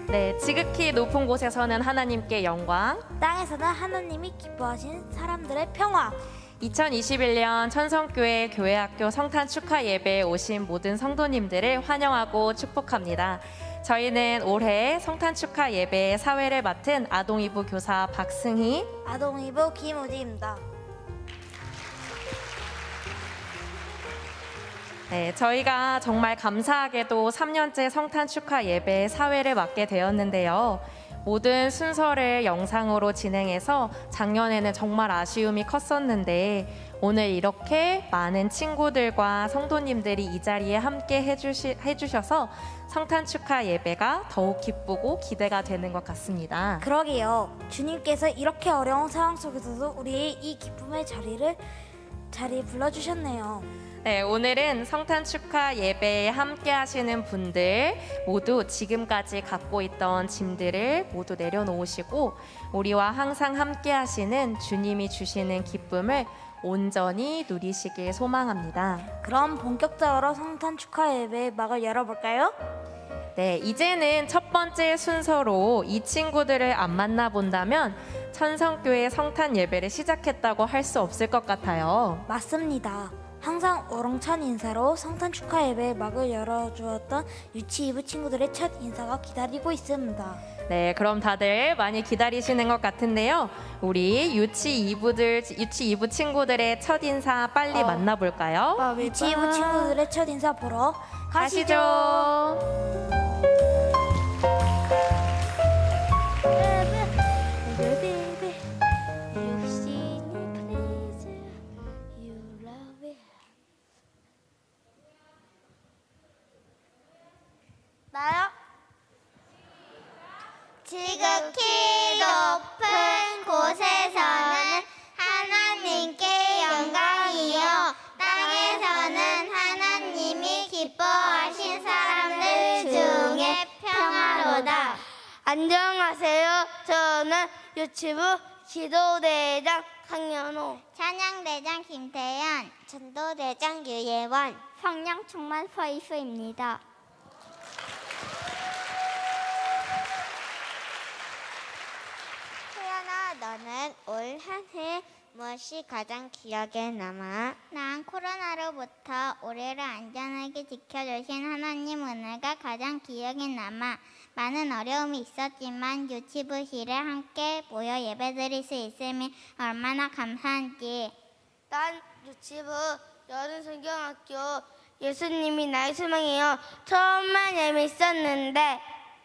네, 지극히 높은 곳에서는 하나님께 영광, 땅에서는 하나님이 기뻐하신 사람들의 평화. 2021년 천성교회 교회학교 성탄 축하 예배에 오신 모든 성도님들을 환영하고 축복합니다. 저희는 올해 성탄 축하 예배의 사회를 맡은 아동이부 교사 박승희, 아동이부 김우지입니다. 네, 저희가 정말 감사하게도 3년째 성탄 축하 예배의 사회를 맡게 되었는데요. 모든 순서를 영상으로 진행해서 작년에는 정말 아쉬움이 컸었는데 오늘 이렇게 많은 친구들과 성도님들이 이 자리에 함께 해주셔서 성탄 축하 예배가 더욱 기쁘고 기대가 되는 것 같습니다. 그러게요. 주님께서 이렇게 어려운 상황 속에서도 우리의 이 기쁨의 자리에 불러주셨네요. 네, 오늘은 성탄 축하 예배에 함께 하시는 분들 모두 지금까지 갖고 있던 짐들을 모두 내려놓으시고 우리와 항상 함께 하시는 주님이 주시는 기쁨을 온전히 누리시길 소망합니다. 그럼 본격적으로 성탄 축하 예배의 막을 열어볼까요? 네, 이제는 첫 번째 순서로 이 친구들을 안 만나본다면 천성교회 성탄 예배를 시작했다고 할 수 없을 것 같아요. 맞습니다. 항상 우렁찬 인사로 성탄 축하 예배의 막을 열어주었던 유치 2부 친구들의 첫 인사가 기다리고 있습니다. 네, 그럼 다들 많이 기다리시는 것 같은데요. 우리 유치 2부 친구들의 첫 인사 빨리 만나볼까요? 유치 2부 친구들의 첫 인사 보러 가시죠. 나요? 지극히 높은 곳에서는 하나님께 영광이요 땅에서는 하나님이 기뻐하신 사람들 중에 평화로다. 안녕하세요. 저는 유치부 기도대장 강연호, 찬양대장 김태연, 전도대장 유예원, 성령충만 서이수입니다. 태연아, 너는 올 한 해 무엇이 가장 기억에 남아? 난 코로나로부터 우리를 안전하게 지켜주신 하나님 은혜가 가장 기억에 남아. 많은 어려움이 있었지만 유치부실에 함께 모여 예배드릴 수 있음이 얼마나 감사한지. 난 유치부 여름성경학교 예수님이 나의 소망이요 정말 재밌었는데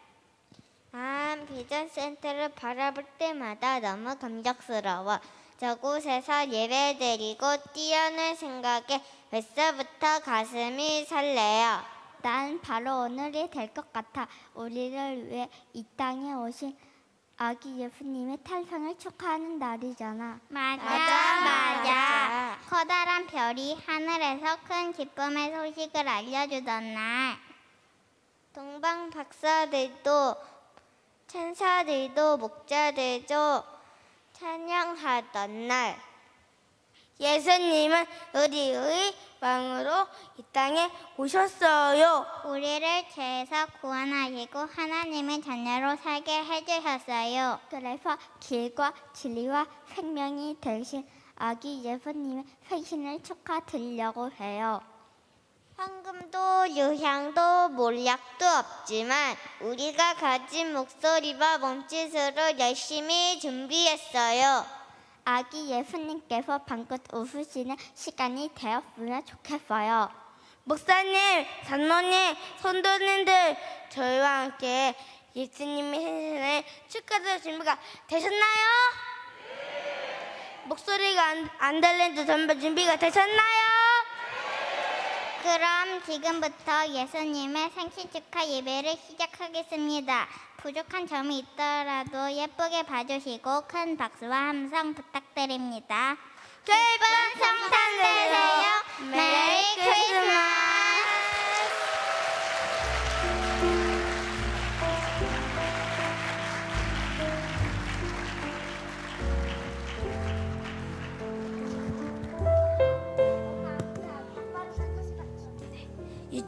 난 비전센터를 바라볼 때마다 너무 감격스러워. 저곳에서 예배드리고 뛰어놀 생각에 벌써부터 가슴이 설레요. 난 바로 오늘이 될 것 같아. 우리를 위해 이 땅에 오신 아기 예수님의 탄생을 축하하는 날이잖아. 맞아. 커다란 별이 하늘에서 큰 기쁨의 소식을 알려주던 날. 동방 박사들도 천사들도 목자들도 찬양하던 날. 예수님은 우리의 왕으로 이 땅에 오셨어요. 우리를 죄에서 구원하시고 하나님의 자녀로 살게 해주셨어요. 그래서 길과 진리와 생명이 되신 아기 예수님의 생신을 축하드리려고 해요. 황금도 유향도 몰약도 없지만 우리가 가진 목소리와 몸짓으로 열심히 준비했어요. 아기 예수님께서 방긋 웃으시는 시간이 되었으면 좋겠어요. 목사님, 장로님, 성도님들, 저희와 함께 예수님의 생신을 축하드릴 준비가 되셨나요? 네. 목소리가 안 들리는데 전부 준비가 되셨나요? 그럼 지금부터 예수님의 생신 축하 예배를 시작하겠습니다. 부족한 점이 있더라도 예쁘게 봐주시고 큰 박수와 함성 부탁드립니다. 기쁜 성탄 되세요. 메리 크리스마스.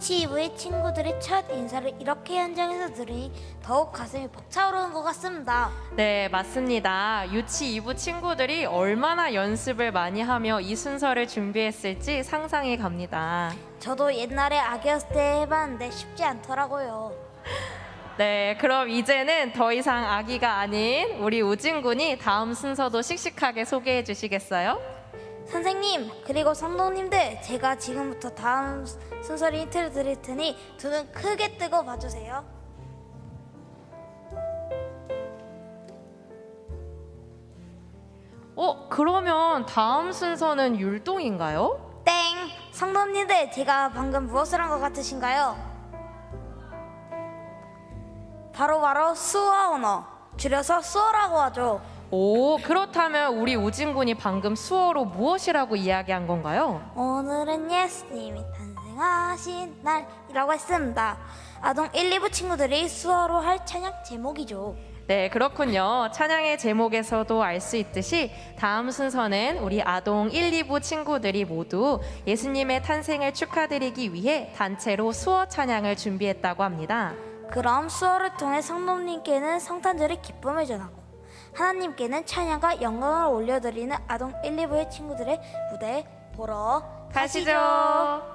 유치부의 친구들의 첫 인사를 이렇게 현장에서 들으니 더욱 가슴이 벅차오르는 것 같습니다. 네, 맞습니다. 유치 2부 친구들이 얼마나 연습을 많이 하며 이 순서를 준비했을지 상상이 갑니다. 저도 옛날에 아기였을 때 해봤는데 쉽지 않더라고요. 네, 그럼 이제는 더 이상 아기가 아닌 우리 우진군이 다음 순서도 씩씩하게 소개해 주시겠어요? 선생님, 그리고 성도님들, 제가 지금부터 다음 순서를 힌트를 드릴 테니 두 눈 크게 뜨고 봐주세요. 그러면 다음 순서는 율동인가요? 땡! 성도님들, 제가 방금 무엇을 한 것 같으신가요? 바로 수어 언어, 줄여서 수어라고 하죠. 오, 그렇다면 우리 우진군이 방금 수어로 무엇이라고 이야기한 건가요? 오늘은 예수님이 탄생하신 날이라고 했습니다. 아동 1, 2부 친구들이 수어로 할 찬양 제목이죠. 네, 그렇군요. 찬양의 제목에서도 알 수 있듯이 다음 순서는 우리 아동 1, 2부 친구들이 모두 예수님의 탄생을 축하드리기 위해 단체로 수어 찬양을 준비했다고 합니다. 그럼 수어를 통해 성도님께는 성탄절의 기쁨을 전하고 하나님께는 찬양과 영광을 올려드리는 아동 1, 2부의 친구들의 무대 보러 가시죠.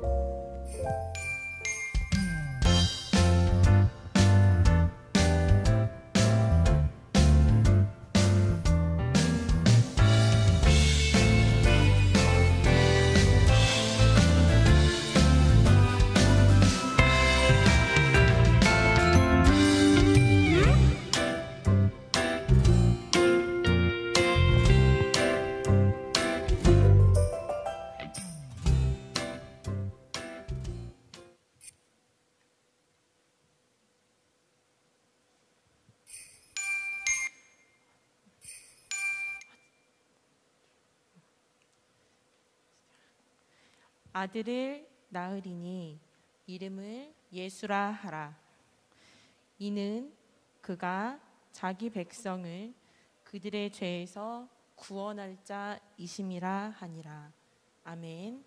아들을 낳으리니 이름을 예수라 하라. 이는 그가 자기 백성을 그들의 죄에서 구원할 자이심이라 하니라. 아멘.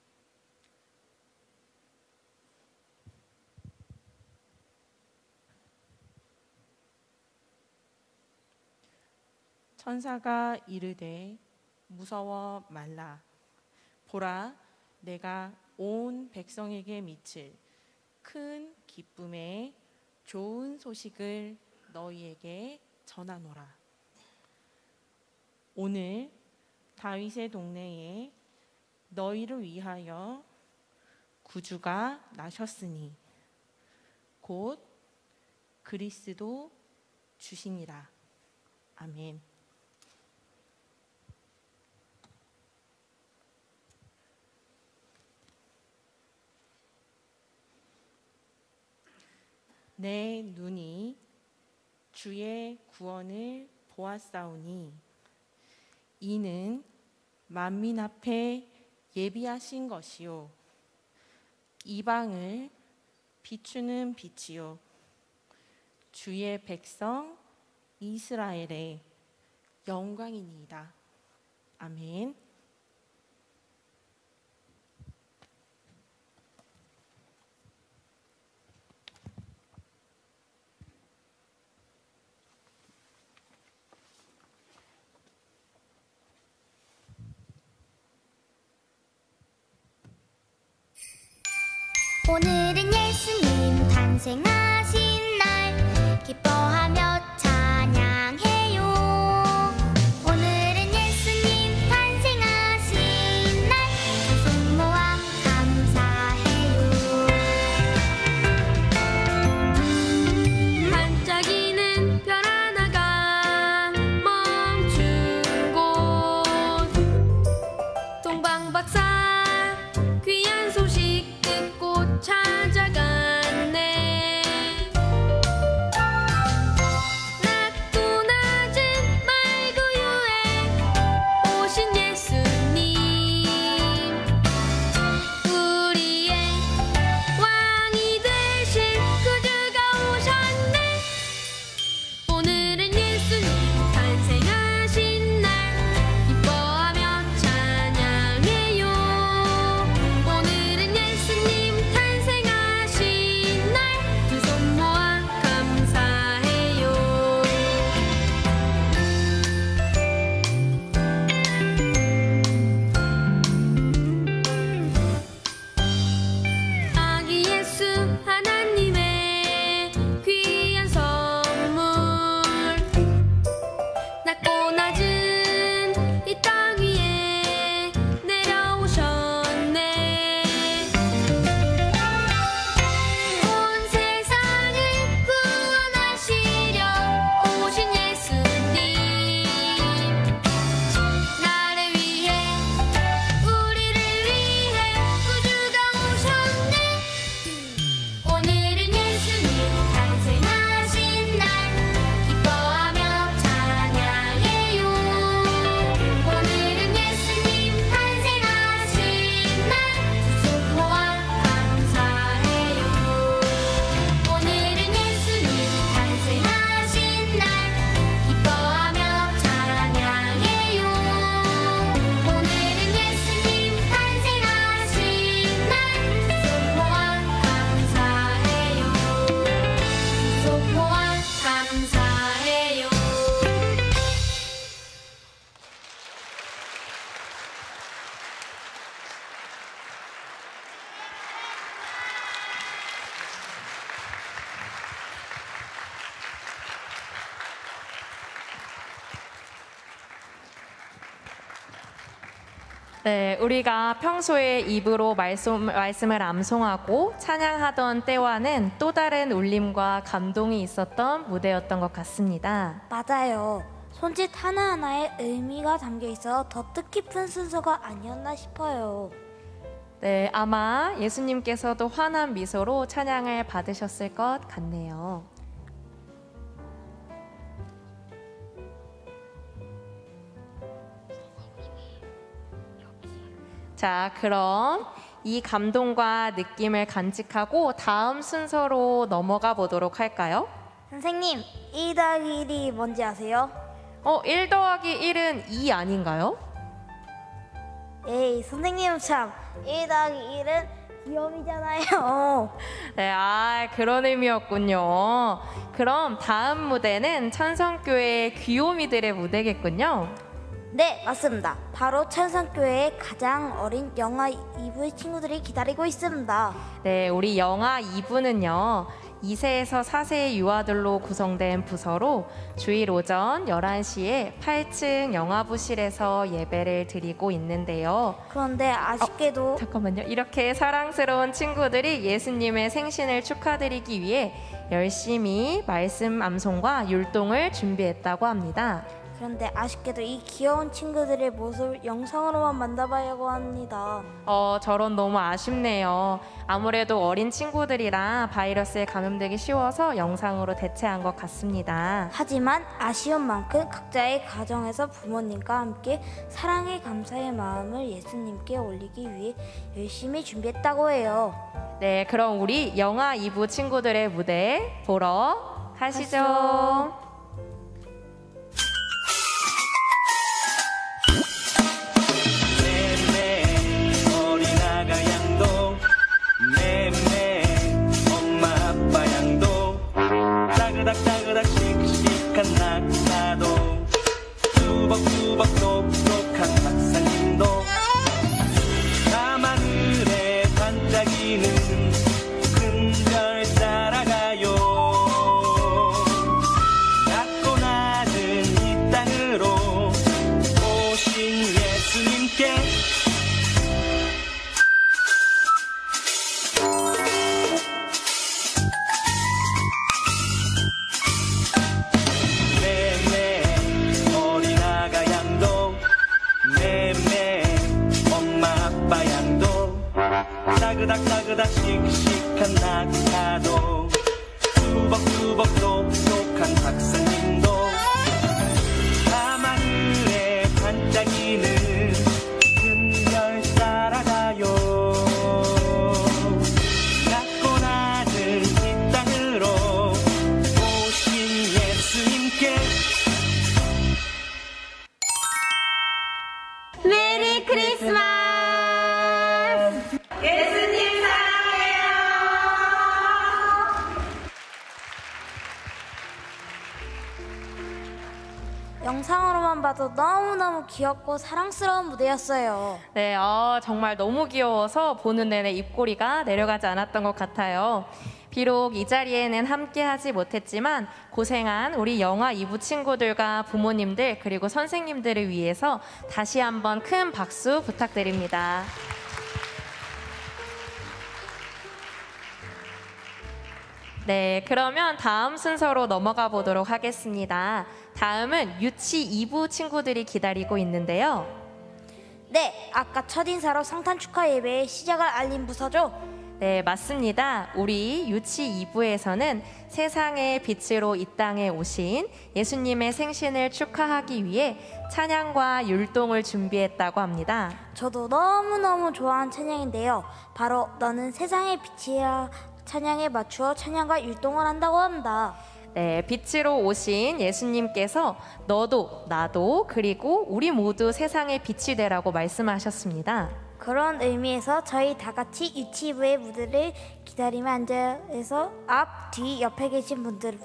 천사가 이르되 무서워 말라. 보라, 내가 온 백성에게 미칠 큰 기쁨의 좋은 소식을 너희에게 전하노라. 오늘 다윗의 동네에 너희를 위하여 구주가 나셨으니 곧 그리스도 주시니라. 아멘. 내 눈이 주의 구원을 보았사오니 이는 만민 앞에 예비하신 것이요 이방을 비추는 빛이요 주의 백성 이스라엘의 영광이니이다. 아멘. 오늘은 예수님 탄생하신 날 기뻐하며 찬양해요. 오늘은 예수님 탄생하신 날 두 손 모아 감사해요. 반짝이는 별 하나가 멈춘 곳 동방박사 귀한 소식 듣고 찾아갔네. 네, 우리가 평소에 입으로 말씀을 암송하고 찬양하던 때와는 또 다른 울림과 감동이 있었던 무대였던 것 같습니다. 맞아요. 손짓 하나하나에 의미가 담겨 있어 더 뜻깊은 순서가 아니었나 싶어요. 네, 아마 예수님께서도 환한 미소로 찬양을 받으셨을 것 같네요. 자, 그럼 이 감동과 느낌을 간직하고 다음 순서로 넘어가 보도록 할까요? 선생님, 1 더하기 1이 뭔지 아세요? 1 더하기 1은 2 아닌가요? 에이, 선생님 참, 1 더하기 1은 귀염이잖아요. 네, 그런 의미였군요. 그럼 다음 무대는 찬성교회 귀요미들의 무대겠군요. 네, 맞습니다. 바로 찬성교회의 가장 어린 영아 2부의 친구들이 기다리고 있습니다. 네, 우리 영아 2부는요. 2세에서 4세의 유아들로 구성된 부서로 주일 오전 11시에 8층 영아부실에서 예배를 드리고 있는데요. 그런데 아쉽게도 잠깐만요. 이렇게 사랑스러운 친구들이 예수님의 생신을 축하드리기 위해 열심히 말씀 암송과 율동을 준비했다고 합니다. 그런데 아쉽게도 이 귀여운 친구들의 모습을 영상으로만 만나봐야고 합니다. 저런 너무 아쉽네요. 아무래도 어린 친구들이라 바이러스에 감염되기 쉬워서 영상으로 대체한 것 같습니다. 하지만 아쉬운 만큼 각자의 가정에서 부모님과 함께 사랑의 감사의 마음을 예수님께 올리기 위해 열심히 준비했다고 해요. 네, 그럼 우리 영아 2부 친구들의 무대 보러 가시죠. 따그닥따그닥 씩씩한 낙타도 뚜벅뚜벅 똑똑한 박사님도 밤하늘에 반짝이는 큰 별 따라가요. 낮고 낮은 이 땅으로 오신 예수님께 따그닥따그닥 씩씩한 낙타도 뚜벅뚜벅 똑똑한 박사님도 밤하늘에 반짝이는 큰 별 따라가요. 낮고 낮은 이 땅으로 오신 예수님께 메리 크리스마스! 영상으로만 봐도 너무너무 귀엽고 사랑스러운 무대였어요. 네, 정말 너무 귀여워서 보는 내내 입꼬리가 내려가지 않았던 것 같아요. 비록 이 자리에는 함께하지 못했지만 고생한 우리 영아 2부 친구들과 부모님들 그리고 선생님들을 위해서 다시 한번 큰 박수 부탁드립니다. 네, 그러면 다음 순서로 넘어가 보도록 하겠습니다. 다음은 유치 2부 친구들이 기다리고 있는데요. 네, 아까 첫인사로 성탄 축하 예배의 시작을 알린 부서죠? 네, 맞습니다. 우리 유치 2부에서는 세상의 빛으로 이 땅에 오신 예수님의 생신을 축하하기 위해 찬양과 율동을 준비했다고 합니다. 저도 너무너무 좋아하는 찬양인데요. 바로 너는 세상의 빛이야 찬양에 맞추어 찬양과 율동을 한다고 합니다. 네, 빛으로 오신 예수님께서 너도 나도 그리고 우리 모두 세상의 빛이 되라고 말씀하셨습니다. 그런 의미에서 저희 다 같이 유치부의 무대를 기다리며 앉아서 앞, 뒤, 옆에 계신 분들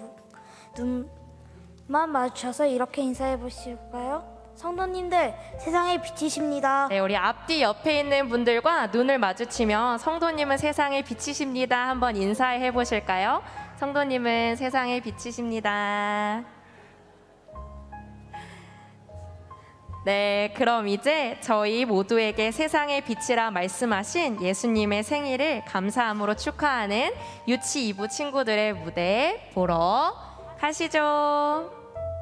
눈만 마주쳐서 이렇게 인사해 보실까요? 성도님들, 세상의 빛이십니다. 네, 우리 앞뒤 옆에 있는 분들과 눈을 마주치며 성도님은 세상의 빛이십니다. 한번 인사해 보실까요? 성도님은 세상의 빛이십니다. 네, 그럼 이제 저희 모두에게 세상의 빛이라 말씀하신 예수님의 생일을 감사함으로 축하하는 유치 2부 친구들의 무대 보러 가시죠.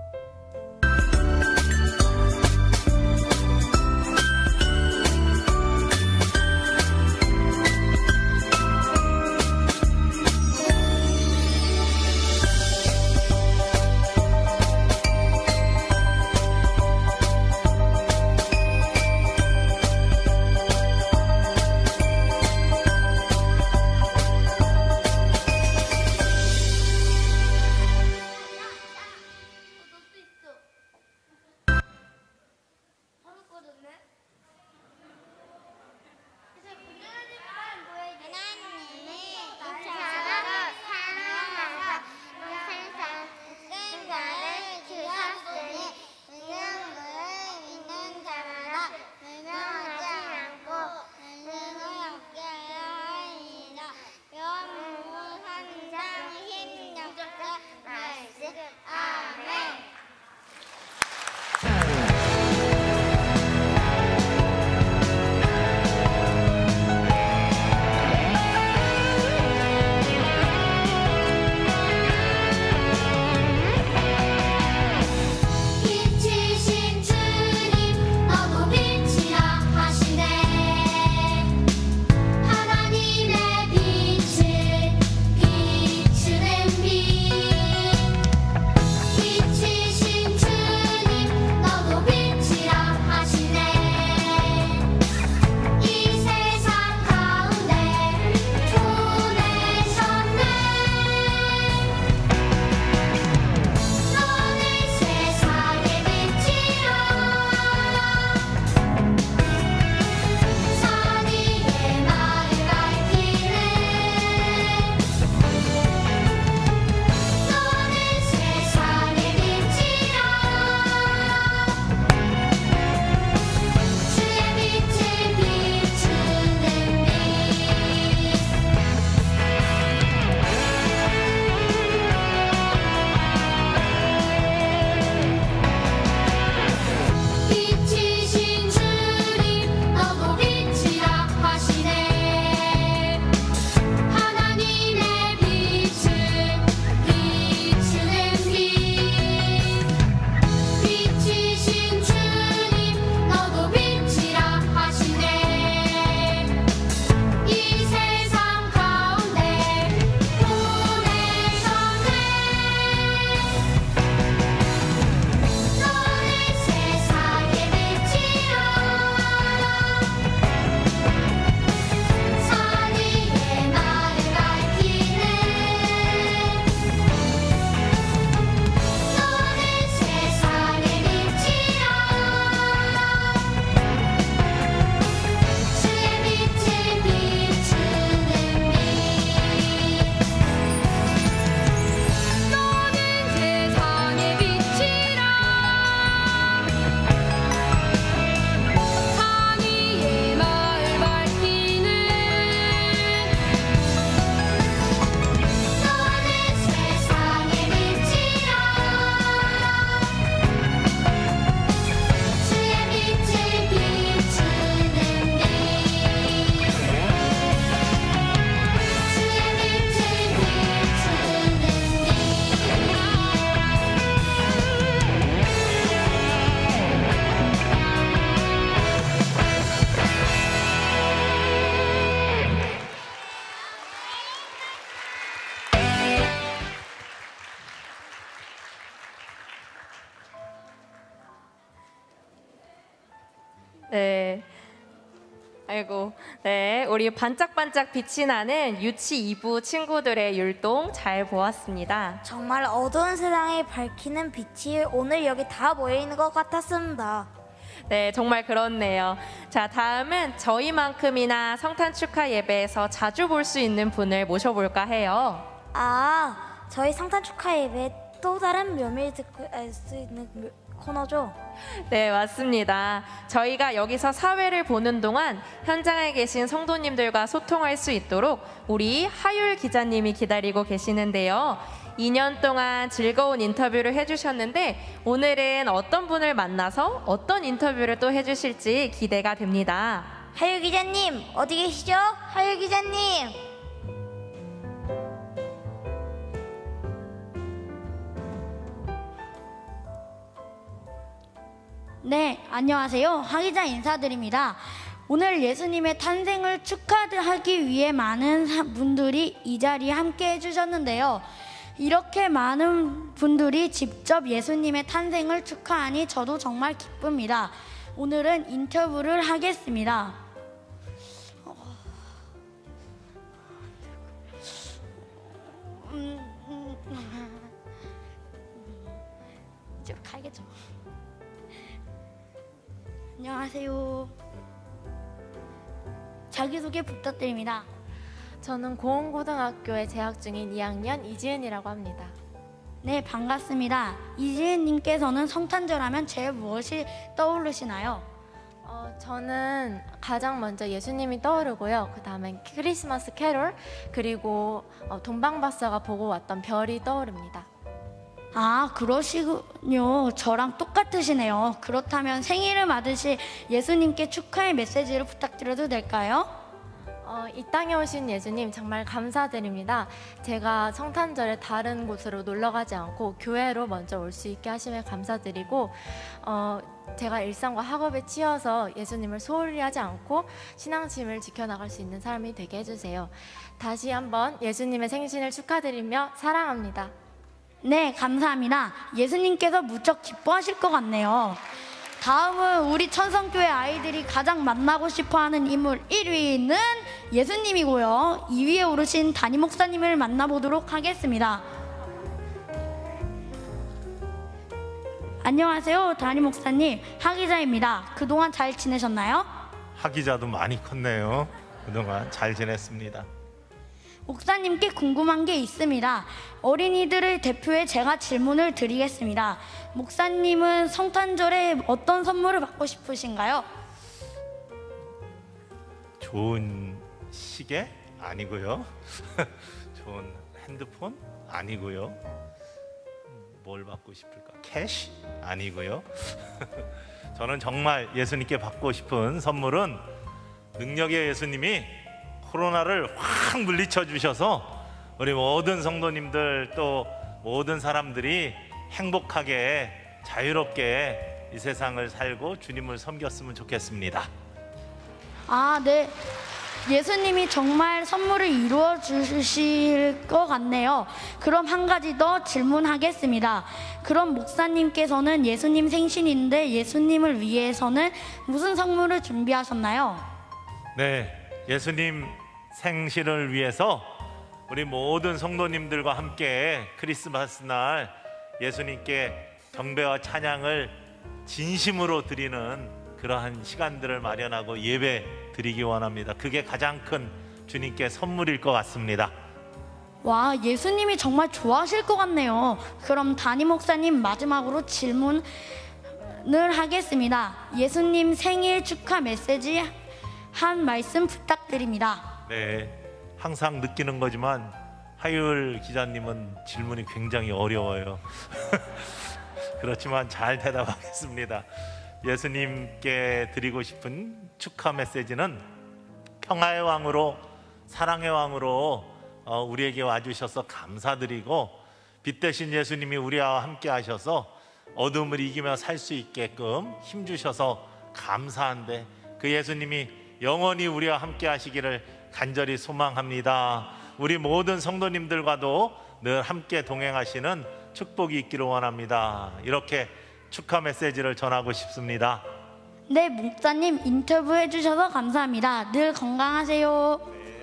네. 아이고, 네, 우리 반짝반짝 빛이 나는 유치 2부 친구들의 율동 잘 보았습니다. 정말 어두운 세상을 밝히는 빛이 오늘 여기 다 모여 있는 것 같았습니다. 네, 정말 그렇네요. 자, 다음은 저희만큼이나 성탄 축하 예배에서 자주 볼 수 있는 분을 모셔볼까 해요. 아, 저희 성탄 축하 예배 또 다른 묘미를 듣고 알 수 있는 코너죠. 네, 맞습니다. 저희가 여기서 사회를 보는 동안 현장에 계신 성도님들과 소통할 수 있도록 우리 하율 기자님이 기다리고 계시는데요. 2년 동안 즐거운 인터뷰를 해주셨는데 오늘은 어떤 분을 만나서 어떤 인터뷰를 또 해주실지 기대가 됩니다. 하율 기자님, 어디 계시죠? 하율 기자님. 네, 안녕하세요. 하 기자 인사드립니다. 오늘 예수님의 탄생을 축하하기 위해 많은 분들이 이 자리에 함께 해주셨는데요. 이렇게 많은 분들이 직접 예수님의 탄생을 축하하니 저도 정말 기쁩니다. 오늘은 인터뷰를 하겠습니다. 이제 가야겠죠. 안녕하세요. 자기소개 부탁드립니다. 저는 고흥고등학교에 재학 중인 2학년 이지은이라고 합니다. 네, 반갑습니다. 이지은님께서는 성탄절하면 제일 무엇이 떠오르시나요? 저는 가장 먼저 예수님이 떠오르고요. 그 다음엔 크리스마스 캐롤, 그리고 동방박사가 보고 왔던 별이 떠오릅니다. 아, 그러시군요. 저랑 똑같으시네요. 그렇다면 생일을 맞으실 예수님께 축하의 메시지를 부탁드려도 될까요? 이 땅에 오신 예수님 정말 감사드립니다. 제가 성탄절에 다른 곳으로 놀러 가지 않고 교회로 먼저 올 수 있게 하심에 감사드리고, 제가 일상과 학업에 치여서 예수님을 소홀히 하지 않고 신앙심을 지켜나갈 수 있는 사람이 되게 해주세요. 다시 한번 예수님의 생신을 축하드리며 사랑합니다. 네, 감사합니다. 예수님께서 무척 기뻐하실 것 같네요. 다음은 우리 천성교회 아이들이 가장 만나고 싶어하는 인물 1위는 예수님이고요. 2위에 오르신 담임 목사님을 만나보도록 하겠습니다. 안녕하세요, 담임 목사님. 하 기자입니다. 그동안 잘 지내셨나요? 하 기자도 많이 컸네요. 그동안 잘 지냈습니다. 목사님께 궁금한 게 있습니다. 어린이들을 대표해 제가 질문을 드리겠습니다. 목사님은 성탄절에 어떤 선물을 받고 싶으신가요? 좋은 시계? 아니고요. 좋은 핸드폰? 아니고요. 뭘 받고 싶을까? 캐시? 아니고요. 저는 정말 예수님께 받고 싶은 선물은 능력의 예수님이 코로나를 확 물리쳐 주셔서 우리 모든 성도님들 또 모든 사람들이 행복하게 자유롭게 이 세상을 살고 주님을 섬겼으면 좋겠습니다. 아, 네. 예수님이 정말 선물을 이루어 주실 것 같네요. 그럼 한 가지 더 질문하겠습니다. 그럼 목사님께서는 예수님 생신인데 예수님을 위해서는 무슨 선물을 준비하셨나요? 네, 예수님 생신을 위해서 우리 모든 성도님들과 함께 크리스마스 날 예수님께 경배와 찬양을 진심으로 드리는 그러한 시간들을 마련하고 예배 드리기 원합니다. 그게 가장 큰 주님께 선물일 것 같습니다. 와, 예수님이 정말 좋아하실 것 같네요. 그럼 담임 목사님 마지막으로 질문을 하겠습니다. 예수님 생일 축하 메시지 한 말씀 부탁드립니다. 네, 항상 느끼는 거지만 하율 기자님은 질문이 굉장히 어려워요. 그렇지만 잘 대답하겠습니다. 예수님께 드리고 싶은 축하 메시지는 평화의 왕으로 사랑의 왕으로 우리에게 와주셔서 감사드리고, 빛 대신 예수님이 우리와 함께 하셔서 어둠을 이기며 살 수 있게끔 힘주셔서 감사한데 그 예수님이 영원히 우리와 함께 하시기를 간절히 소망합니다. 우리 모든 성도님들과도 늘 함께 동행하시는 축복이 있기를 원합니다. 이렇게 축하 메시지를 전하고 싶습니다. 네, 목사님 인터뷰해 주셔서 감사합니다. 늘 건강하세요.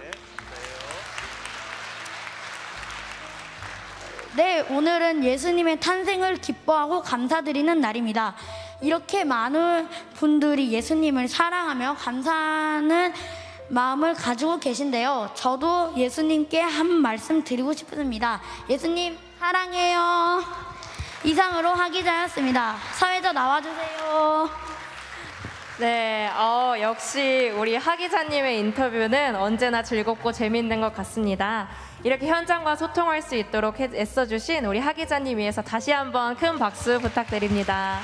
네, 오늘은 예수님의 탄생을 기뻐하고 감사드리는 날입니다. 이렇게 많은 분들이 예수님을 사랑하며 감사하는 마음을 가지고 계신데요. 저도 예수님께 한 말씀 드리고 싶습니다. 예수님 사랑해요. 이상으로 하기자였습니다. 사회자 나와주세요. 네, 역시 우리 하 기자님의 인터뷰는 언제나 즐겁고 재밌는 것 같습니다. 이렇게 현장과 소통할 수 있도록 애써주신 우리 하 기자님 위해서 다시 한번 큰 박수 부탁드립니다.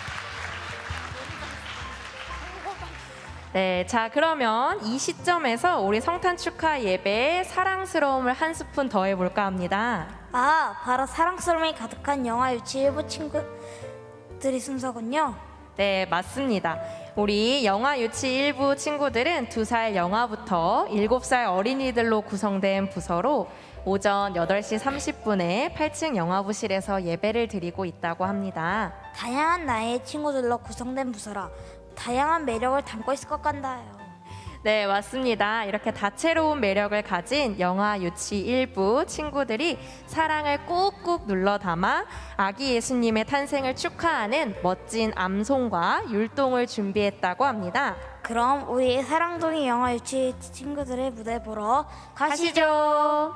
네, 자 그러면 이 시점에서 우리 성탄 축하 예배에 사랑스러움을 한 스푼 더해볼까 합니다. 바로 사랑스러움이 가득한 영화 유치일부 친구들이 순서군요. 네, 맞습니다. 우리 영화 유치 1부 친구들은 2살 영화부터 7살 어린이들로 구성된 부서로 오전 8시 30분에 8층 영화부실에서 예배를 드리고 있다고 합니다. 다양한 나이의 친구들로 구성된 부서라 다양한 매력을 담고 있을 것 같나요? 네, 맞습니다. 이렇게 다채로운 매력을 가진 영화 유치 1부 친구들이 사랑을 꾹꾹 눌러 담아 아기 예수님의 탄생을 축하하는 멋진 암송과 율동을 준비했다고 합니다. 그럼 우리 사랑둥이 영화 유치 친구들의 무대 보러 가시죠.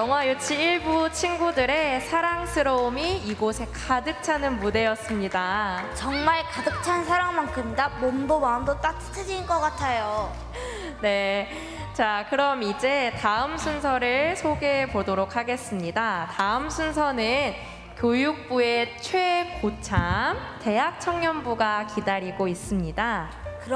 영화 유치 일부 친구들의 사랑스러움이 이곳에 가득 차는 무대였습니다. 정말 가득 찬 사랑만큼 몸도 마음도 따뜻해진 것 같아요. 네. 자, 그럼 이제 다음 순서를 소개해 보도록 하겠습니다. 다음 순서는 교육부의 최고참 대학청년부가 기다리고 있습니다.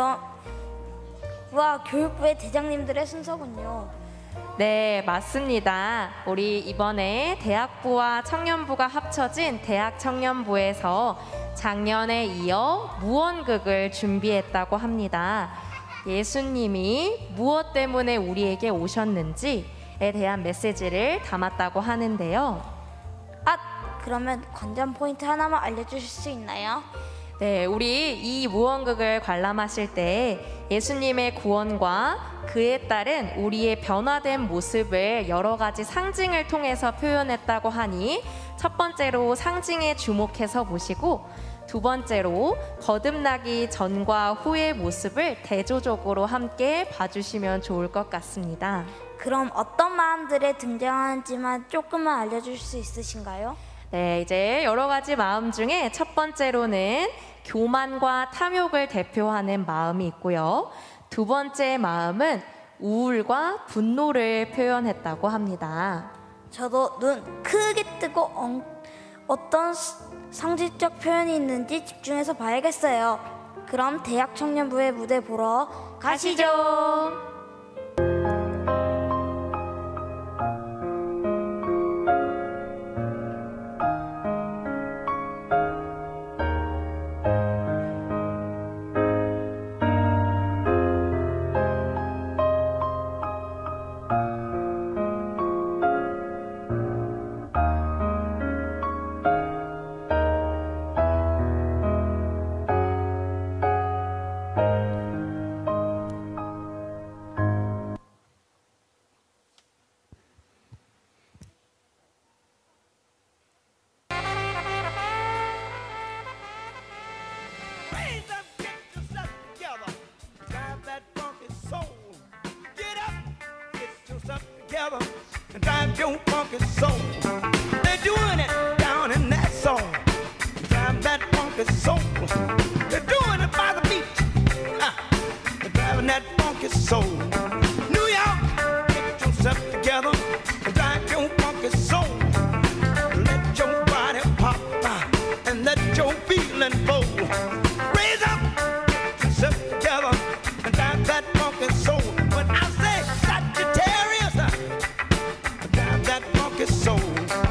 교육부의 대장님들의 순서군요. 네, 맞습니다. 우리 이번에 대학부와 청년부가 합쳐진 대학청년부에서 작년에 이어 무언극을 준비했다고 합니다. 예수님이 무엇 때문에 우리에게 오셨는지에 대한 메시지를 담았다고 하는데요. 그러면 관전 포인트 하나만 알려주실 수 있나요? 네, 우리 이 무언극을 관람하실 때 예수님의 구원과 그에 따른 우리의 변화된 모습을 여러 가지 상징을 통해서 표현했다고 하니 첫 번째로 상징에 주목해서 보시고 두 번째로 거듭나기 전과 후의 모습을 대조적으로 함께 봐주시면 좋을 것 같습니다. 그럼 어떤 마음들에 등장하는지만 조금만 알려주실 수 있으신가요? 네, 이제 여러 가지 마음 중에 첫 번째로는 교만과 탐욕을 대표하는 마음이 있고요. 두 번째 마음은 우울과 분노를 표현했다고 합니다. 저도 눈 크게 뜨고 어떤 상징적 표현이 있는지 집중해서 봐야겠어요. 그럼 대학청년부의 무대 보러 가시죠. And drive your funky soul. They're doing it down in that soul. Drive that funky soul. They're doing it by the beach. They're driving that funky soul. New York, get yourself together and drive your funky soul. Let your body pop and let your feeling flow. Raise up, get yourself together and drive that funky soul. When I say Sagittarius, drive that funky soul.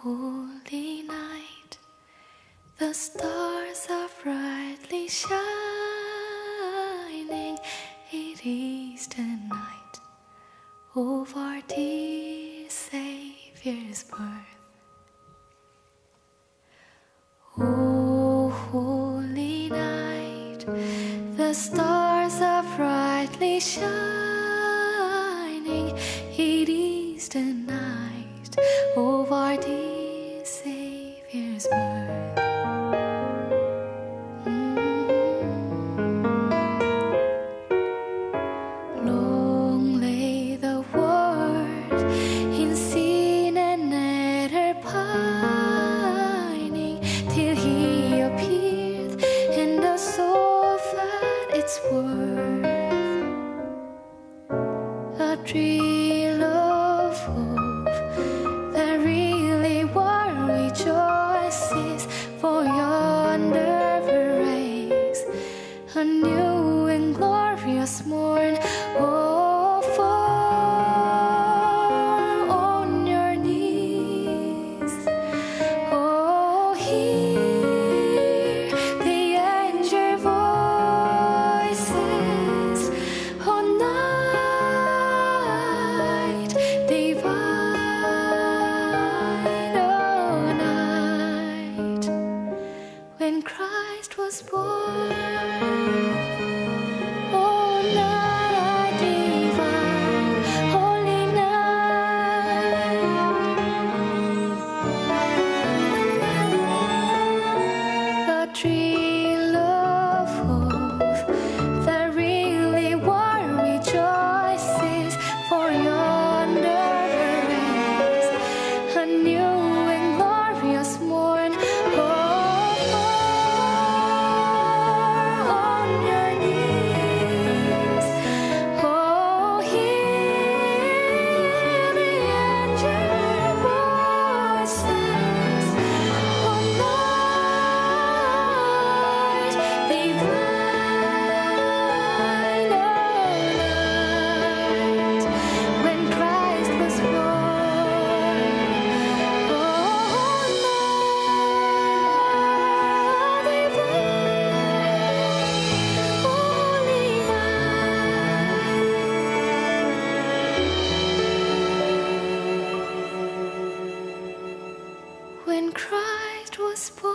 holy night, the stars are brightly shining. It is the night of our dear Savior's birth. Oh, holy night, the stars are brightly shining. It is the night of our dear Savior's birth. Long lay the world in sin and error pining, till He appeared and the soul felt its worth. A thrill of hope that really world rejoices, for yonder breaks a new and glorious morn. Oh, fall on your knees. Oh, hear the angel voices. Oh, night divine, oh, night when Christ was born. Oh, night divine, holy night. The thrill of hope that really world rejoices, for yonder breaks a new and glorious morn. Oh, on your knees. Oh, hear the angel voices. Oh, night divine, oh, night when Christ was born. Oh, night divine, holy night when Christ was born.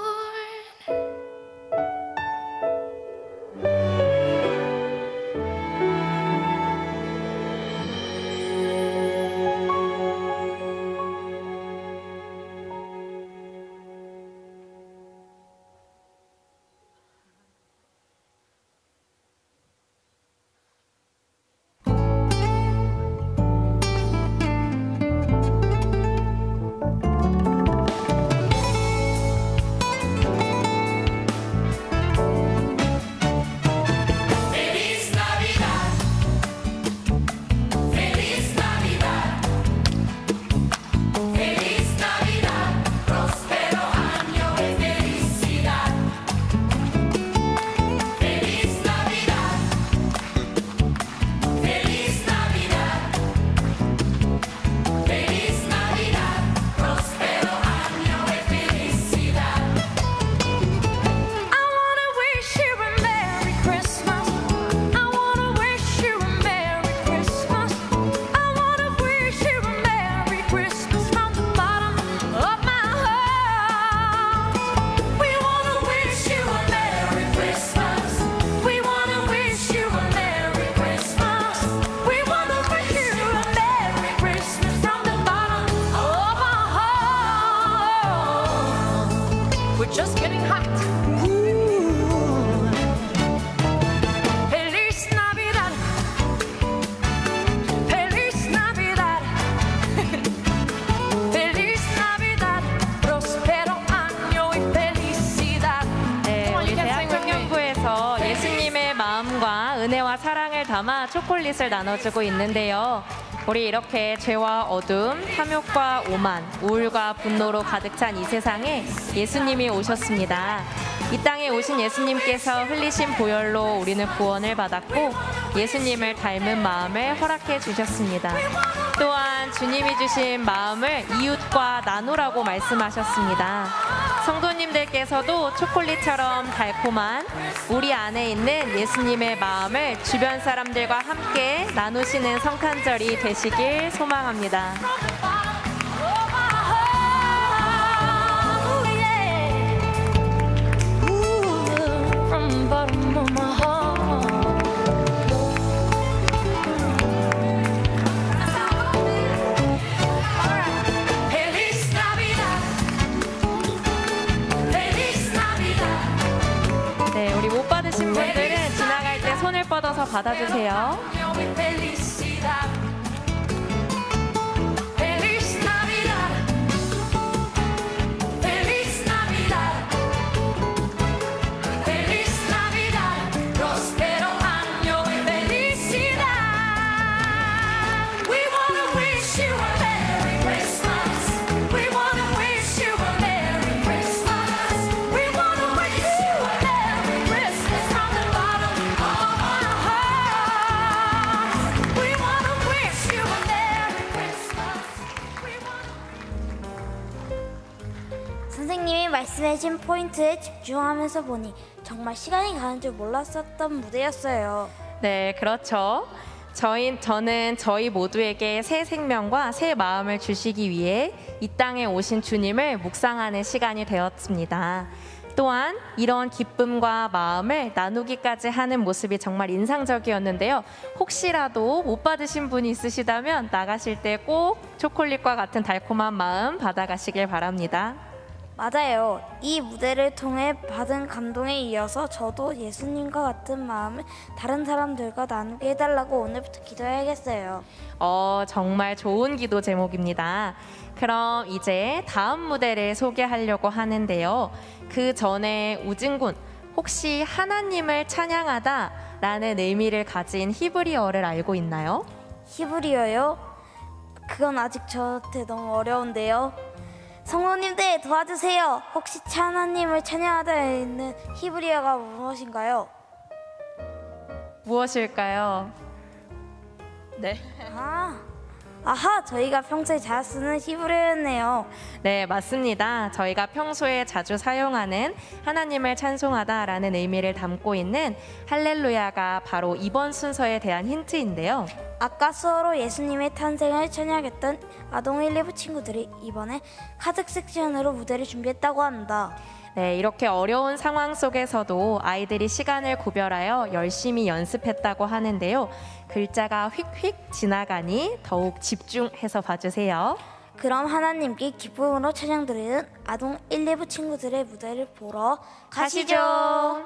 Just getting hot. Feliz Navidad. Feliz Navidad. Feliz Navidad. Prospero año y felicidad. 네, 우리 대학청년부에서 예수님의 마음과 은혜와 사랑을 담아 초콜릿을 나눠주고 있는데요. 우리 이렇게 죄와 어둠, 탐욕과 오만, 우울과 분노로 가득 찬 이 세상에 예수님이 오셨습니다. 이 땅에 오신 예수님께서 흘리신 보혈로 우리는 구원을 받았고 예수님을 닮은 마음을 허락해 주셨습니다. 또한 주님이 주신 마음을 이웃과 나누라고 말씀하셨습니다. 성도님들께서도 초콜릿처럼 달콤한 우리 안에 있는 예수님의 마음을 주변 사람들과 함께 나누시는 성탄절이 되시길 소망합니다. 네, 우리 못 받으신 분들은 지나갈 때 손을 뻗어서 받아주세요. 선생님이 말씀해준 포인트에 집중하면서 보니 정말 시간이 가는 줄 몰랐었던 무대였어요. 네, 그렇죠. 저는 저희 모두에게 새 생명과 새 마음을 주시기 위해 이 땅에 오신 주님을 묵상하는 시간이 되었습니다. 또한 이런 기쁨과 마음을 나누기까지 하는 모습이 정말 인상적이었는데요. 혹시라도 못 받으신 분이 있으시다면 나가실 때 꼭 초콜릿과 같은 달콤한 마음 받아가시길 바랍니다. 맞아요. 이 무대를 통해 받은 감동에 이어서 저도 예수님과 같은 마음을 다른 사람들과 나누게 해달라고 오늘부터 기도해야겠어요. 정말 좋은 기도 제목입니다. 그럼 이제 다음 무대를 소개하려고 하는데요. 그 전에 우진군, 혹시 하나님을 찬양하다 라는 의미를 가진 히브리어를 알고 있나요? 히브리어요? 그건 아직 저한테 너무 어려운데요. 성도님들 도와주세요. 혹시 하나님을 찬양하다에 있는 히브리어가 무엇인가요? 무엇일까요? 네. 아하, 저희가 평소에 잘 쓰는 히브리어였네요. 네, 맞습니다. 저희가 평소에 자주 사용하는 하나님을 찬송하다라는 의미를 담고 있는 할렐루야가 바로 이번 순서에 대한 힌트인데요. 아까 수어로 예수님의 탄생을 찬양했던 아동 1,2부 친구들이 이번에 카드 섹션으로 무대를 준비했다고 합니다. 네, 이렇게 어려운 상황 속에서도 아이들이 시간을 구별하여 열심히 연습했다고 하는데요. 글자가 휙휙 지나가니 더욱 집중해서 봐주세요. 그럼 하나님께 기쁨으로 찬양 드리는 아동 1,2부 친구들의 무대를 보러 가시죠.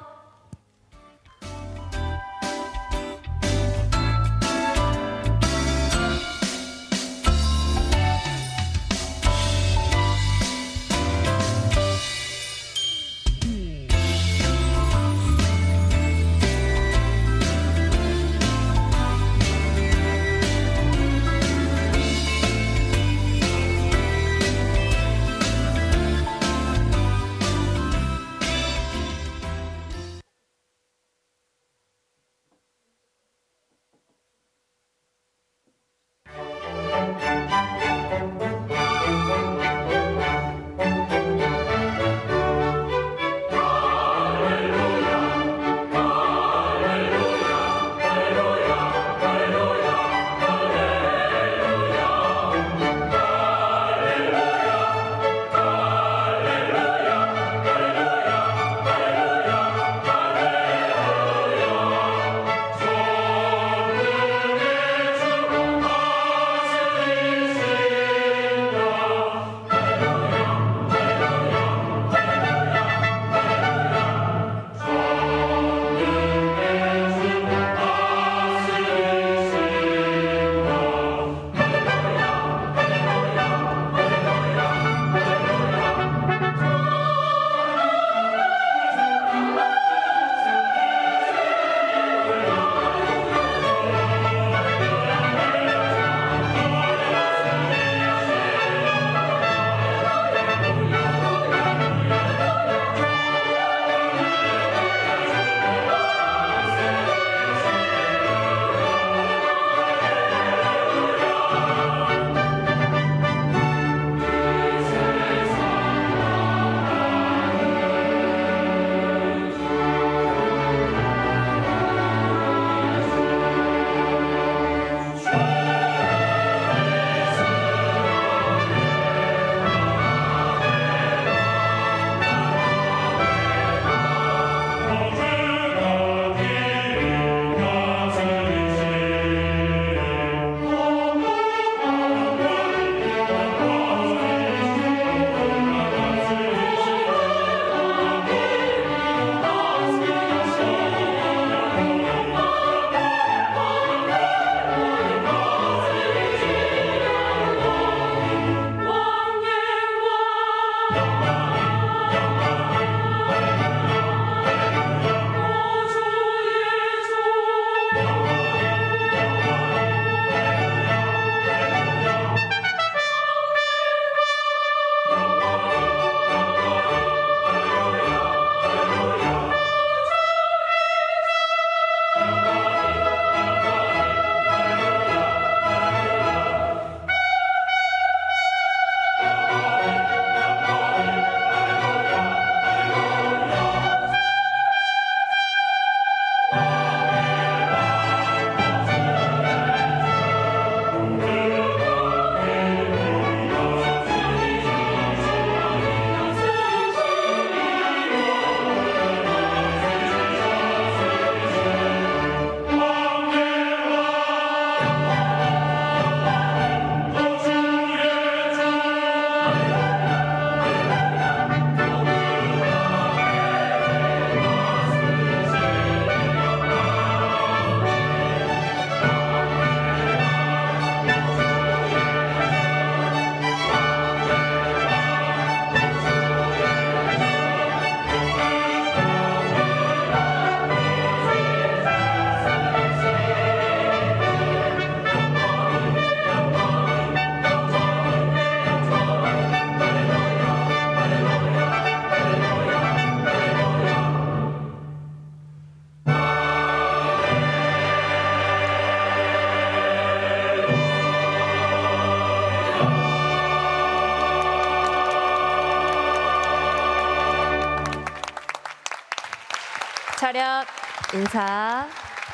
차렷 인사.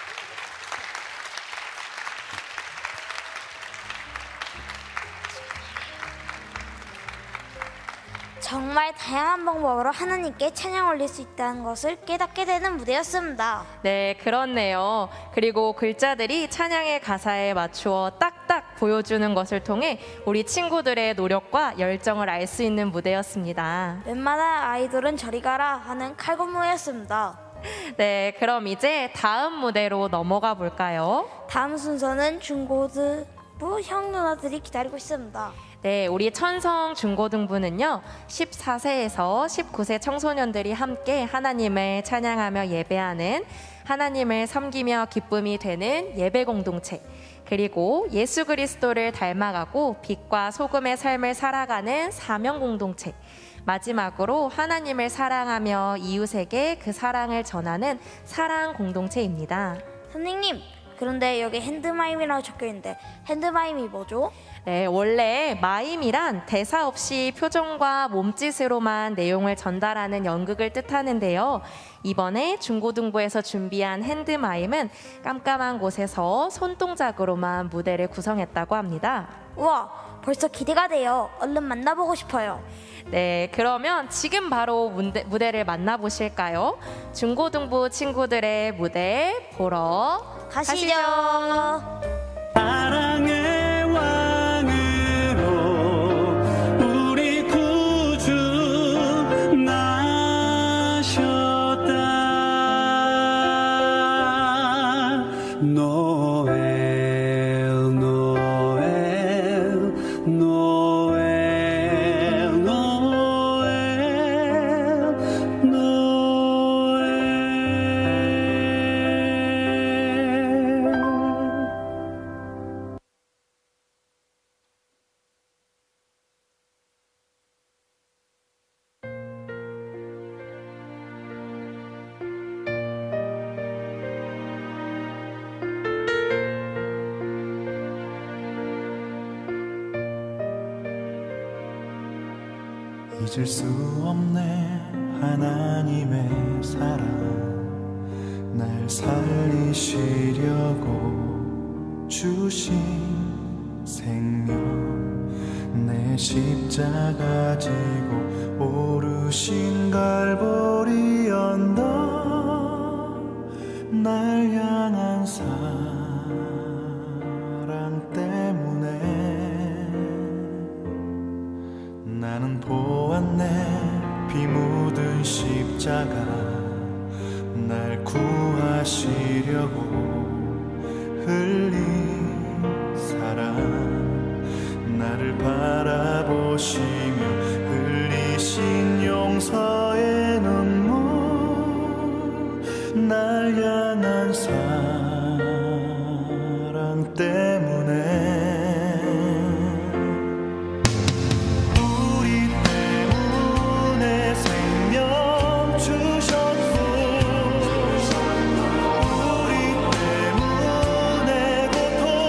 정말 다양한 방법으로 하나님께 찬양 올릴 수 있다는 것을 깨닫게 되는 무대였습니다. 네, 그렇네요. 그리고 글자들이 찬양의 가사에 맞추어 딱딱 보여주는 것을 통해 우리 친구들의 노력과 열정을 알 수 있는 무대였습니다. 웬만한 아이돌은 저리 가라 하는 칼군무였습니다. 네, 그럼 이제 다음 무대로 넘어가 볼까요? 다음 순서는 중고등부 형 누나들이 기다리고 있습니다. 네, 우리 천성 중고등부는요 14세에서 19세 청소년들이 함께 하나님을 찬양하며 예배하는, 하나님을 섬기며 기쁨이 되는 예배 공동체, 그리고 예수 그리스도를 닮아가고 빛과 소금의 삶을 살아가는 사명 공동체, 마지막으로 하나님을 사랑하며 이웃에게 그 사랑을 전하는 사랑 공동체입니다. 선생님, 그런데 여기 핸드마임이라고 적혀있는데 핸드마임이 뭐죠? 네, 원래 마임이란 대사 없이 표정과 몸짓으로만 내용을 전달하는 연극을 뜻하는데요. 이번에 중고등부에서 준비한 핸드마임은 깜깜한 곳에서 손동작으로만 무대를 구성했다고 합니다. 우와, 벌써 기대가 돼요. 얼른 만나보고 싶어요. 네, 그러면 지금 바로 무대를 만나보실까요? 중고등부 친구들의 무대 보러 가시죠. 사랑의 왕으로 우리 구주 나셨다. 노엘 노엘 노엘 노엘 노엘. 잊을 수 없네 하나님의 사랑, 날 살리시려고 주신 생명, 내 십자가 지고 오르신 갈보리 언덕, 날 향한 사랑 때문에 나는 보았네. 피 묻은 십자가, 날 구하시려고 흘린 사랑, 나를 바라보시며 흘리신 용서의 눈물, 날 향한 사랑 때문에 주셨고, 우리 때문에 고통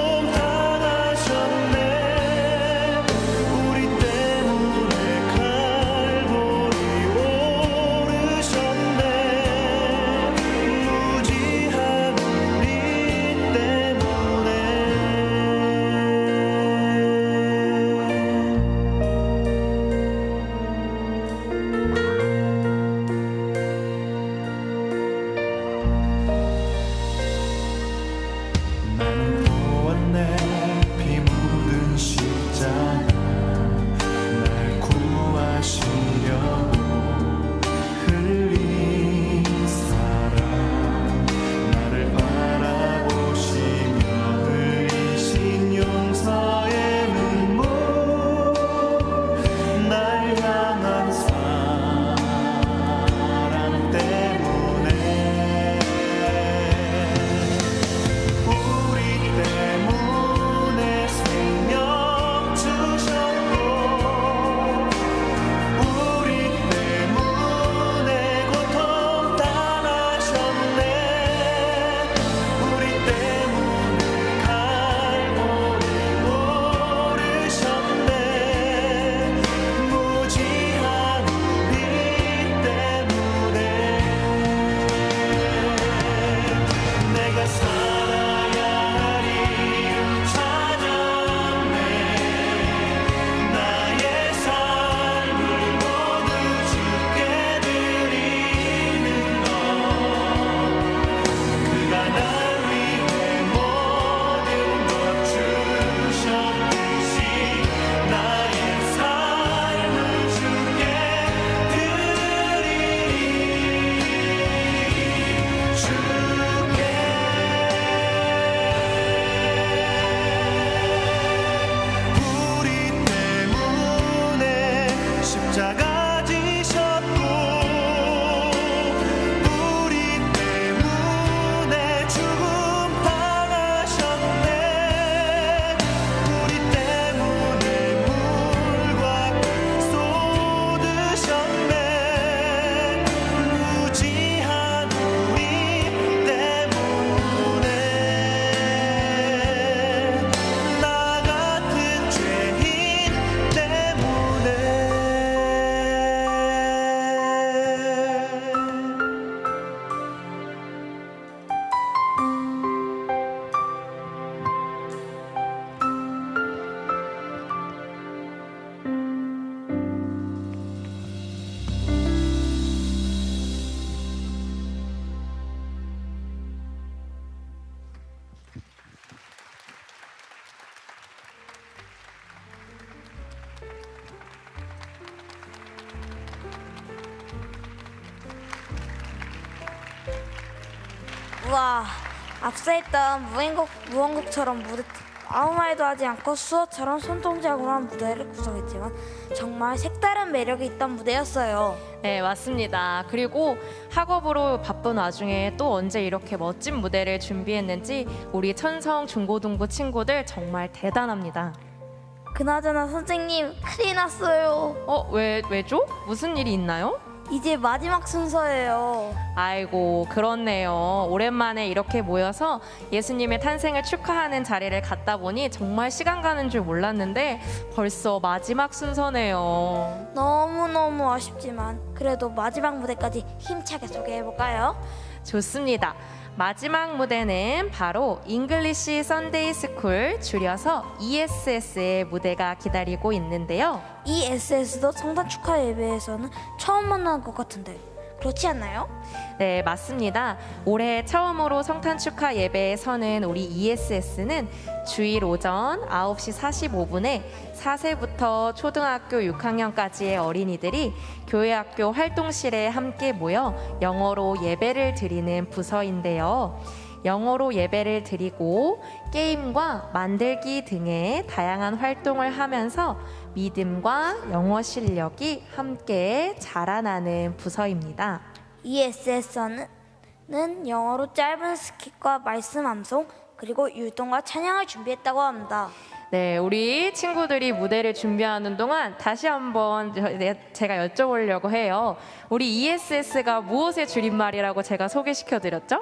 와, 앞서 했던 무언곡처럼 무대 아무 말도 하지 않고 수어처럼 손동작으로만 무대를 구성했지만 정말 색다른 매력이 있던 무대였어요. 네, 맞습니다. 그리고 학업으로 바쁜 와중에 또 언제 이렇게 멋진 무대를 준비했는지 우리 천성 중고등부 친구들 정말 대단합니다. 그나저나 선생님, 큰일 났어요. 왜죠? 무슨 일이 있나요? 이제 마지막 순서예요. 아이고, 그렇네요. 오랜만에 이렇게 모여서 예수님의 탄생을 축하하는 자리를 갖다 보니 정말 시간 가는 줄 몰랐는데 벌써 마지막 순서네요. 너무너무 아쉽지만 그래도 마지막 무대까지 힘차게 소개해볼까요? 좋습니다. 마지막 무대는 바로 잉글리시 선데이 스쿨, 줄여서 ESS의 무대가 기다리고 있는데요. ESS도 성탄 축하 예배에서는 처음 만나는 것 같은데 그렇지 않나요? 네, 맞습니다. 올해 처음으로 성탄 축하 예배에 서는 우리 ESS는 주일 오전 9시 45분에 4세부터 초등학교 6학년까지의 어린이들이 교회학교 활동실에 함께 모여 영어로 예배를 드리는 부서인데요. 영어로 예배를 드리고 게임과 만들기 등의 다양한 활동을 하면서 믿음과 영어 실력이 함께 자라나는 부서입니다. ESS는 영어로 짧은 스킷과 말씀 암송 그리고 율동과 찬양을 준비했다고 합니다. 네, 우리 친구들이 무대를 준비하는 동안 다시 한번 제가 여쭤보려고 해요. 우리 ESS가 무엇의 줄임말이라고 제가 소개시켜드렸죠?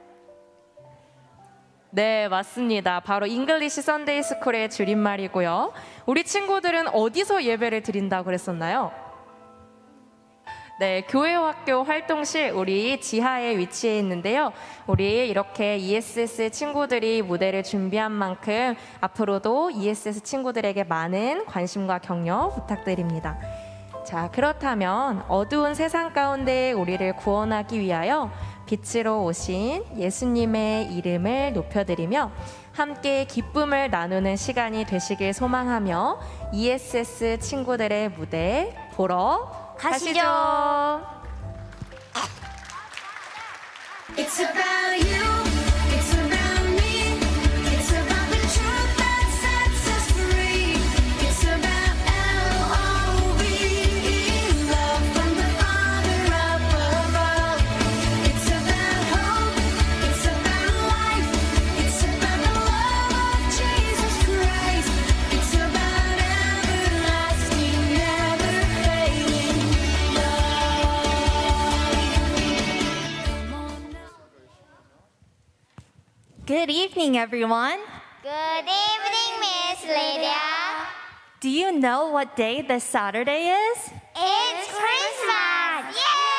네, 맞습니다. 바로 잉글리시 선데이 스쿨의 줄임말이고요. 우리 친구들은 어디서 예배를 드린다고 그랬었나요? 네, 교회학교 활동실 우리 지하에 위치해 있는데요. 우리 이렇게 ESS 친구들이 무대를 준비한 만큼 앞으로도 ESS 친구들에게 많은 관심과 격려 부탁드립니다. 자, 그렇다면 어두운 세상 가운데 우리를 구원하기 위하여 빛으로 오신 예수님의 이름을 높여드리며 함께 기쁨을 나누는 시간이 되시길 소망하며 ESS 친구들의 무대 보러 가시죠. It's about you, it's about me, it's about the truth that sets us free. It's about L-O-V-E, love from the Father up above. It's about hope, it's about life, it's about the love of Jesus Christ. It's about everlasting, never fading love. Good evening, everyone. Good evening, Miss Lydia. Do you know what day this Saturday is? It's Christmas!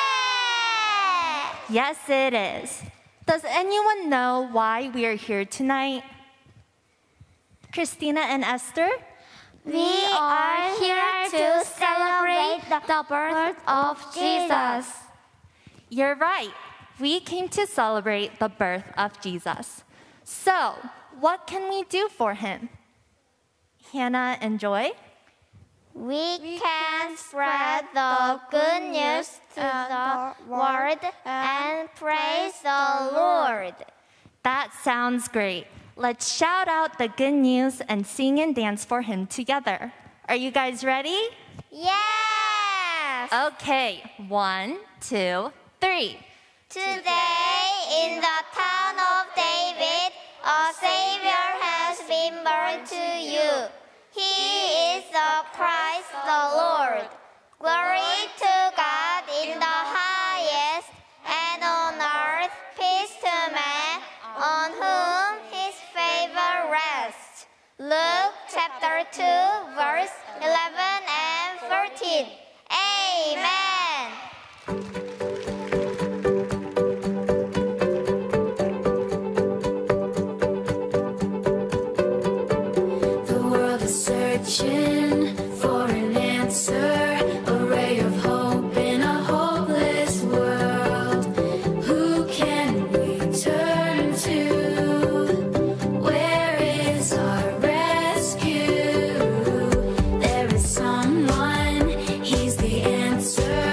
Yeah! Yes, it is. Does anyone know why we are here tonight? Christina and Esther? We are here to celebrate the birth of Jesus. You're right. We came to celebrate the birth of Jesus. So, what can we do for him? Hannah and Joy? We can spread the good news to the world and praise the Lord. That sounds great. Let's shout out the good news and sing and dance for him together. Are you guys ready? Yes! Okay, 1, 2, 3. Today, in the town of David, a Savior has been born to you. He is the Christ the Lord. Glory to God in the highest, and on earth peace to men, on whom his favor rests. Luke chapter 2, verse 11 and 13. Amen. The world is searching for an answer, a ray of hope in a hopeless world. Who can we turn to? Where is our rescue? There is someone, he's the answer.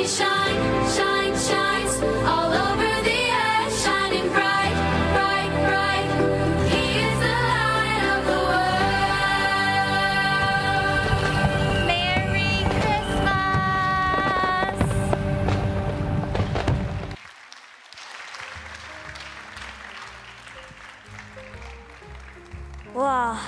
shine, shine, shines all over the earth, shining bright, bright, bright. He is the light of the world. Merry Christmas! 와,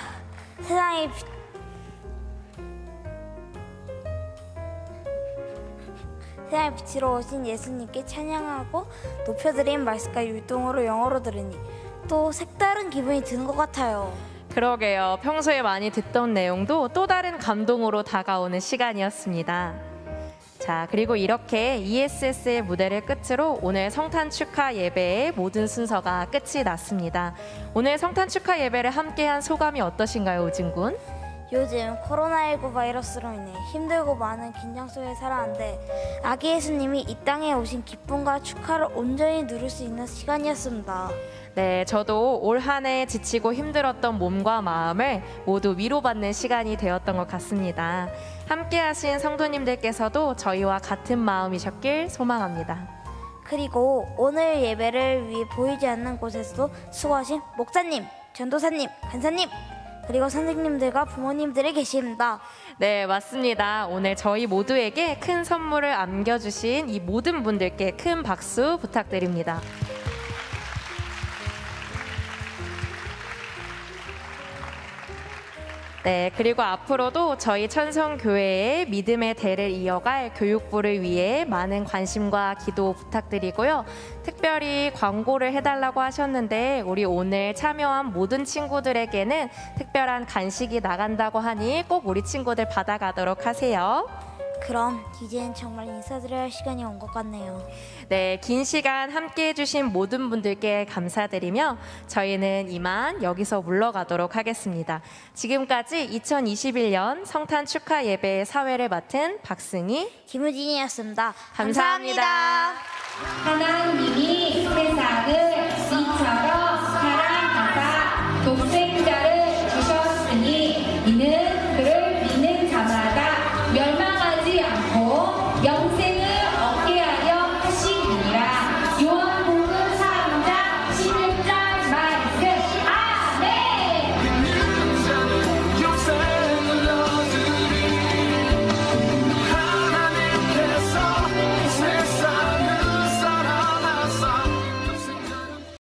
세상의 빛으로 오신 예수님께 찬양하고 높여드린 말씀과 율동으로 영어로 들으니 또 색다른 기분이 드는 것 같아요. 그러게요. 평소에 많이 듣던 내용도 또 다른 감동으로 다가오는 시간이었습니다. 자, 그리고 이렇게 ESS의 무대를 끝으로 오늘 성탄 축하 예배의 모든 순서가 끝이 났습니다. 오늘 성탄 축하 예배를 함께한 소감이 어떠신가요, 우진군? 요즘 코로나19 바이러스로 인해 힘들고 많은 긴장 속에 살아왔는데 아기 예수님이 이 땅에 오신 기쁨과 축하를 온전히 누릴 수 있는 시간이었습니다. 네, 저도 올 한 해 지치고 힘들었던 몸과 마음을 모두 위로받는 시간이 되었던 것 같습니다. 함께하신 성도님들께서도 저희와 같은 마음이셨길 소망합니다. 그리고 오늘 예배를 위해 보이지 않는 곳에서도 수고하신 목사님, 전도사님, 간사님, 그리고 선생님들과 부모님들이 계십니다. 네, 맞습니다. 오늘 저희 모두에게 큰 선물을 안겨주신 이 모든 분들께 큰 박수 부탁드립니다. 네, 그리고 앞으로도 저희 천성교회의 믿음의 대를 이어갈 교육부를 위해 많은 관심과 기도 부탁드리고요. 특별히 광고를 해달라고 하셨는데 우리 오늘 참여한 모든 친구들에게는 특별한 간식이 나간다고 하니 꼭 우리 친구들 받아가도록 하세요. 그럼 이제는 정말 인사드려야 할 시간이 온 것 같네요. 네, 긴 시간 함께해 주신 모든 분들께 감사드리며 저희는 이만 여기서 물러가도록 하겠습니다. 지금까지 2021년 성탄 축하 예배의 사회를 맡은 박승희, 김우진이었습니다. 감사합니다. 하나님이 세상을 이처럼 사랑하사 독생자를 주셨으니 이는